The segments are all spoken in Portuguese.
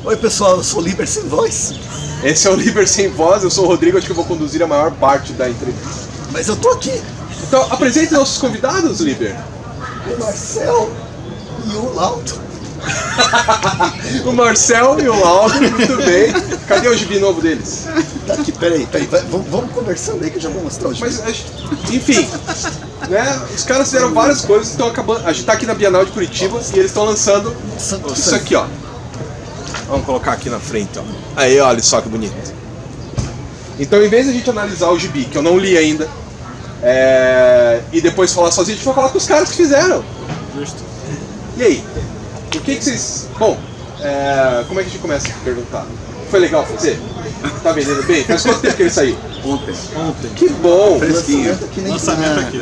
Oi pessoal, eu sou o Liber Sem Voz. Esse é o Liber Sem Voz, eu sou o Rodrigo, acho que eu vou conduzir a maior parte da entrevista. Mas eu tô aqui. Então, apresente nossos convidados, Liber. O Marcel e o Lauto. O Marcel e o Lauto, muito bem. Cadê o gibi novo deles? Tá aqui, peraí, vamos conversando aí que eu já vou mostrar o gibi. Mas, enfim, né? Os caras fizeram várias coisas, estão acabando. A gente tá aqui na Bienal de Curitiba e eles estão lançando isso aqui, ó. Vamos colocar aqui na frente, ó. Aí, olha só que bonito. Então, em vez de a gente analisar o gibi, que eu não li ainda, e depois falar sozinho, a gente vai falar com os caras que fizeram. Justo. E aí? O que vocês... Bom, como é que a gente começa a perguntar? Foi legal fazer? Tá vendendo bem? Faz quanto tempo que ele saiu? Ontem. Que bom! Fresquinho. Lançamento aqui.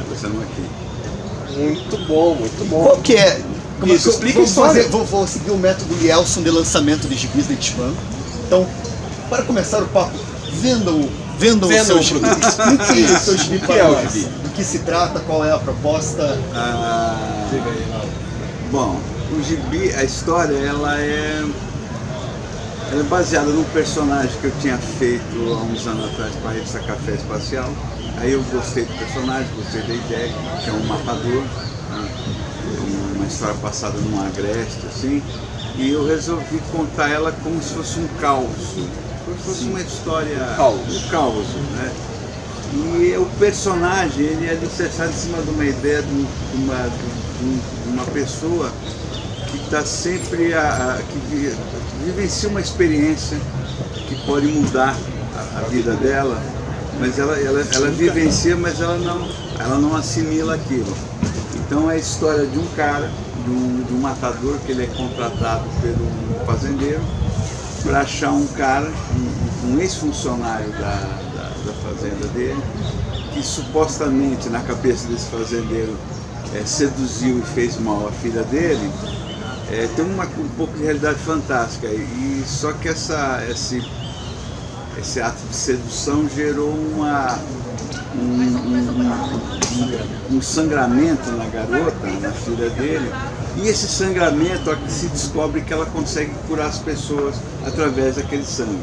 Muito bom, muito bom. Qual que é? Isso, explica a história. Vou seguir o método Lielson de lançamento de gibis da Ichiban. Então, para começar o papo, vendam o seu gibi. Explique o seu gibi para nós. Do que se trata, qual é a proposta? Bom, o gibi, a história, ela é baseada num personagem que eu tinha feito há uns anos atrás para a revista Café Espacial. Aí eu gostei do personagem, gostei da ideia, que é um matador, uma história passada num agreste, assim, e eu resolvi contar ela como se fosse um caos, como se fosse uma história, um caos, né? E o personagem, ele é alicerçado em cima de uma ideia de uma pessoa que está sempre, que vivencia uma experiência que pode mudar a vida dela, mas ela vivencia, mas ela não assimila aquilo. Então é a história de um cara, de um matador, que ele é contratado pelo fazendeiro para achar um cara, um ex-funcionário da fazenda dele, que supostamente na cabeça desse fazendeiro seduziu e fez mal à filha dele. Tem um pouco de realidade fantástica, e só que esse ato de sedução gerou um sangramento na garota, na filha dele, e esse sangramento se descobre que ela consegue curar as pessoas através daquele sangue.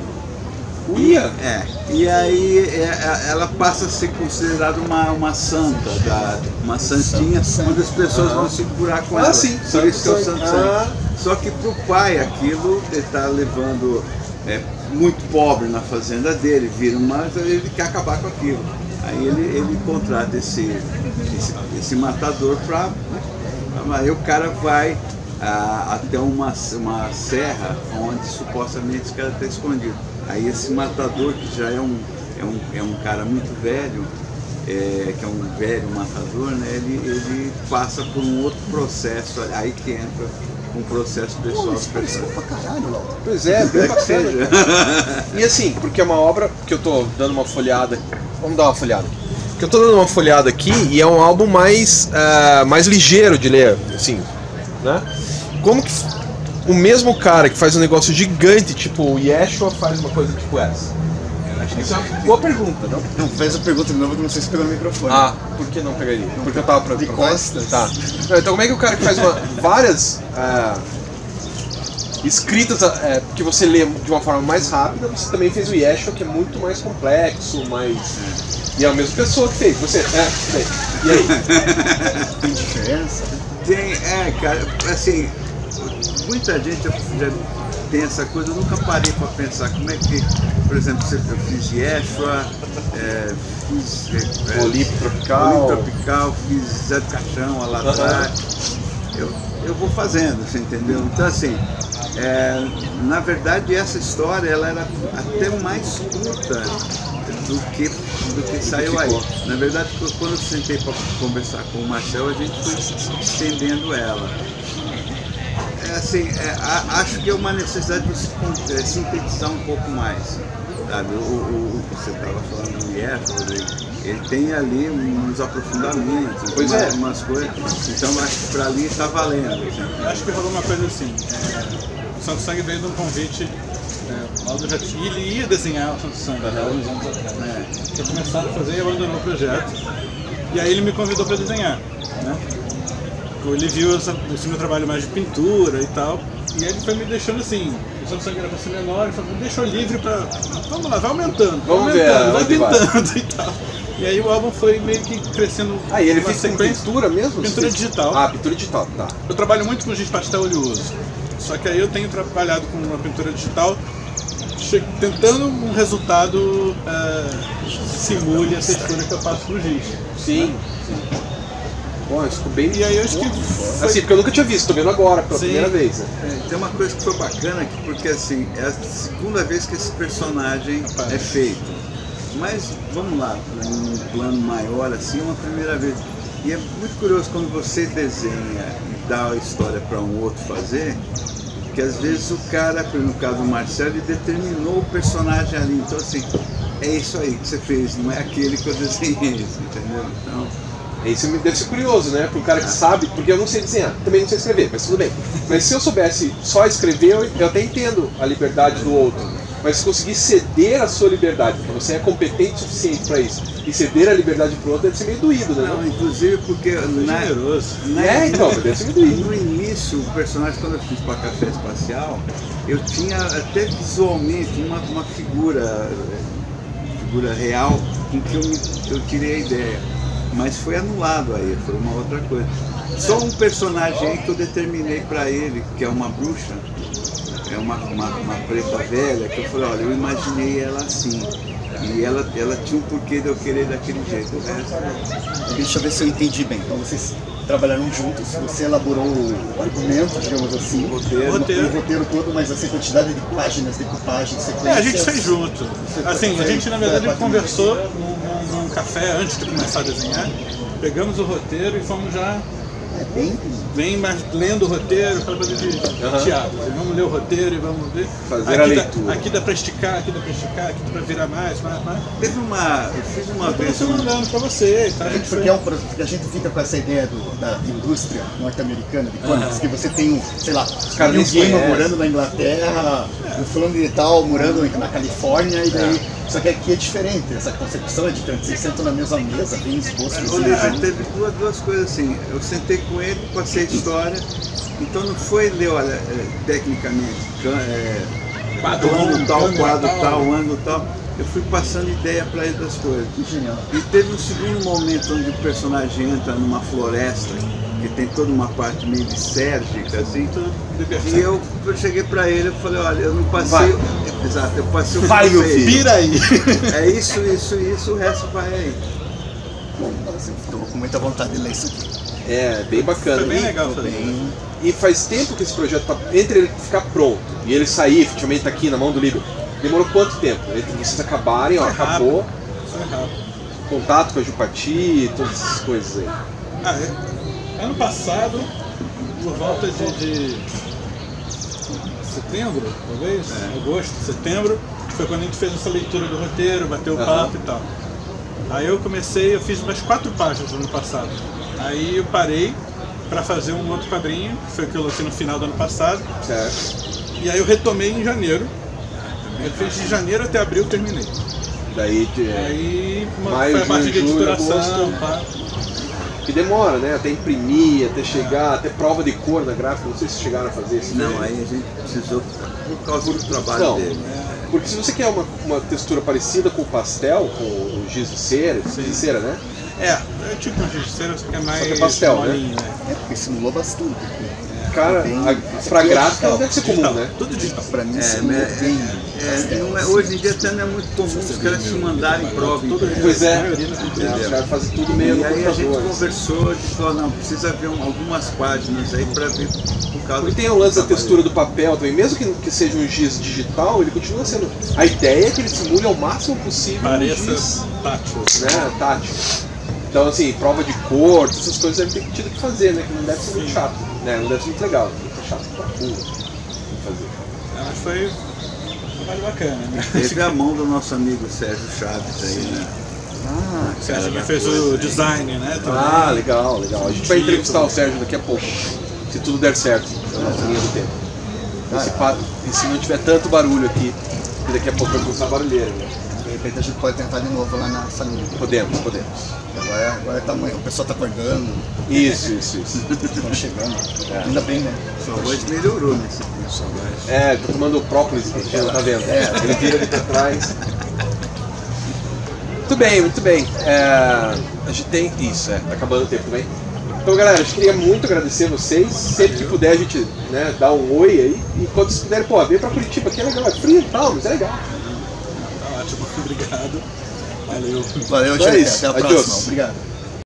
E aí ela passa a ser considerada uma santa, uma santinha, onde as pessoas vão se curar com ela. Sim, por isso que é o santo sangue. Só que para o pai aquilo está levando muito pobre na fazenda dele, ele quer acabar com aquilo. Aí ele contrata esse matador para... Aí o cara vai até uma serra onde supostamente esse cara está escondido. Aí esse matador, que já é um cara muito velho, que é um velho matador, né, ele passa por um outro processo, aí que entra um processo pessoal. Pra caralho, Lauto. Pois é, bem que seja. E assim, porque é uma obra que eu tô dando uma folhada. Vamos dar uma folhada aqui. Porque eu tô dando uma folhada aqui e é um álbum mais ligeiro de ler, assim, né? Como que o mesmo cara que faz um negócio gigante, tipo o Yeshua, faz uma coisa tipo essa? Acho que isso é uma boa pergunta, não? Não, faz a pergunta de novo que eu não sei se pegou no microfone. Por que não pegaria? Porque eu tava de costas. Tá. Então como é que o cara que faz várias escritas que você lê de uma forma mais rápida, você também fez o Yeshua, que é muito mais complexo, e é a mesma pessoa que fez. Você, e aí? Tem diferença? Tem, cara, assim, muita gente já tem essa coisa, eu nunca parei para pensar como é que, por exemplo, eu fiz Yeshua, fiz Olímpio Tropical, fiz Zé do Caixão, Alatar, eu vou fazendo, você entendeu? Então assim, na verdade essa história ela era até mais curta do que saiu aí. Na verdade, quando eu sentei para conversar com o Marcel, a gente foi estendendo ela. Acho que é uma necessidade de sintetizar um pouco mais. Sabe? Você estava falando do Yeshua, ele tem ali uns aprofundamentos, umas coisas. Então acho que para ali está valendo. Assim. Acho que rolou uma coisa assim. O Santo Sangue veio de um convite. Ele ia desenhar o Santo Sangue há uns anos atrás. Tinha começado a fazer e abandonou o projeto. E aí ele me convidou para desenhar. Né? Ele viu esse meu trabalho mais de pintura e tal. E ele foi me deixando assim, o Samsung era pra ser menor, ele falou, me deixou livre pra. Vamos lá, vai aumentando, vai pintando e tal. E aí o álbum foi meio que crescendo. E ele fez com pintura mesmo? Pintura digital. Pintura digital, tá. Eu trabalho muito com giz pastel oleoso. Só que aí eu tenho trabalhado com uma pintura digital, tentando um resultado simule a textura que eu passo pro giz. Sim. Bom, isso ficou bem... E aí eu acho que... Assim, porque eu nunca tinha visto, tô vendo agora, pela primeira vez. Né? Tem uma coisa que foi bacana aqui, porque assim, é a segunda vez que esse personagem é feito. Mas, vamos lá, em um plano maior assim, é uma primeira vez. E é muito curioso quando você desenha e dá a história para um outro fazer, que às vezes o cara, no caso do Marcelo, ele determinou o personagem ali. Então assim, é isso aí que você fez, não é aquele que eu desenhei, entendeu? Então... Isso deve ser curioso, né? Para um cara que sabe, porque eu não sei desenhar, também não sei escrever, mas tudo bem. Mas se eu soubesse só escrever, eu até entendo a liberdade do outro. Mas se conseguir ceder a sua liberdade, porque você é competente o suficiente para isso, e ceder a liberdade para o outro deve ser meio doído, né? Não, inclusive porque... então, deve ser meio doído. No início, o personagem, quando eu fiz para Café Espacial, eu tinha até visualmente uma figura real com que eu tirei a ideia. Mas foi anulado aí, foi uma outra coisa. Só um personagem aí que eu determinei para ele, que é uma bruxa, é uma preta velha, que eu falei, olha, eu imaginei ela assim. E ela tinha um porquê de eu querer daquele jeito. Deixa eu ver se eu entendi bem. Então vocês trabalharam juntos, você elaborou o argumento, digamos assim, o roteiro todo, mas assim, quantidade de páginas, decupagem, sequências... a gente fez junto. Assim, a gente na verdade conversou num café antes de começar a desenhar, pegamos o roteiro e fomos já bem mais lendo o roteiro, aquela coisa de teatro. Vamos ler o roteiro e vamos ver. Fazer a leitura. Aqui dá pra esticar, aqui dá pra virar mais. Eu fiz uma vez. Eu tô mandando pra você, tá? Porque a gente fica com essa ideia da indústria norte-americana de comics, que você tem sei lá, o Neil Gaiman morando na Inglaterra, o fulano de tal morando na Califórnia, e daí. Só que aqui é diferente, essa concepção é diferente. Vocês sentam na mesma mesa, bem expostos. Teve duas coisas assim. Eu sentei com ele, passei a história. Então não foi ler, olha, tecnicamente, quadro tal, ângulo tal. Eu fui passando ideia para ele das coisas. Que genial. E teve um segundo momento onde o personagem entra numa floresta, que tem toda uma parte meio lisérgica, assim. E eu cheguei para ele e falei, olha, eu não passei... Exato, eu passei o vai, meu filho. Vira aí. É isso, o resto vai aí. Bom, estou com muita vontade de ler isso aqui. É, bem bacana. Foi bem legal também. E faz tempo que esse projeto tá entre ele ficar pronto e ele sair, efetivamente tá aqui na mão do livro. Demorou quanto tempo? Entre vocês acabarem, acabou. Foi rápido. Contato com a Jupati, todas essas coisas aí. Ano passado, por volta de setembro, talvez, agosto, setembro, foi quando a gente fez essa leitura do roteiro, bateu o papo e tal. Aí eu fiz umas 4 páginas no ano passado. Aí eu parei para fazer um outro quadrinho, que foi o que eu lancei no final do ano passado. Certo. E aí eu retomei em janeiro. Eu fiz de janeiro até abril, terminei. Aí foi a parte de editoração, que demora, né? Até imprimir, até chegar, até prova de cor na gráfica, não sei se chegaram a fazer isso. Não, aí a gente precisou por causa do trabalho dele. Porque se você quer uma textura parecida com o pastel, com o giz de cera, né? É tipo um giz de cera, só que é mais só que é pastel, molinho, né? É, porque simulou bastante. Cara, pra gráfica não deve ser comum, né? Tudo digital. Pra mim, hoje em dia até não é muito comum os caras te mandarem prova. Pois os caras fazem tudo meio no computador. E aí a gente conversou, falou, não, precisa ver algumas páginas aí pra ver por causa. E tem o lance da textura do papel também, mesmo que seja um giz digital, ele continua sendo... A ideia é que ele simule ao máximo possível pareça um giz tátil. Né? Tátil. Então, assim, prova de cor, essas coisas ele tem tido que fazer, né? Que não deve ser muito chato, né? Não deve ser muito legal, deve ser chato pra porra fazer. Mas foi um trabalho bacana, né? Teve a mão do nosso amigo Sérgio Chaves aí, né? O Sérgio que fez o design, né? Também. Legal. A gente vai entrevistar o Sérgio daqui a pouco, se tudo der certo, na nossa linha do tempo. E se não tiver tanto barulho aqui, que daqui a pouco vai começar a barulheira, né? repente a gente pode tentar de novo lá na salinha. Podemos. Agora tá, o pessoal tá acordando. Isso. Estão chegando. Ainda bem, né? Sua voz melhorou nesse personagem. Tô tomando própolis, tá vendo? Ele vira ali pra trás. Muito bem. A gente tem isso, tá acabando o tempo também. Então, galera, a gente queria muito agradecer vocês. Sempre que puder, a gente, né, dá um oi aí. E quando vocês puderem, vem pra Curitiba, que é legal, é frio e tal, mas é legal. Tá ótimo, obrigado. Valeu. Valeu, gente. Até a próxima. Obrigado.